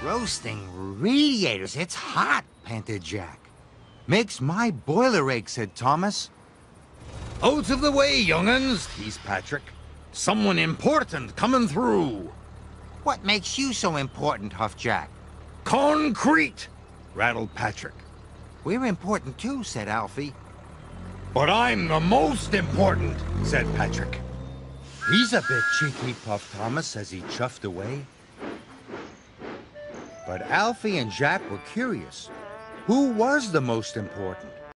Roasting radiators, it's hot, panted Jack. Makes my boiler ache, said Thomas. Out of the way, young'uns, teased Patrick. Someone important coming through. What makes you so important, huffed Jack. Concrete, rattled Patrick. We're important too, said Alfie. But I'm the most important, said Patrick. He's a bit cheeky, puffed Thomas as he chuffed away. But Alfie and Jack were curious. Who was the most important?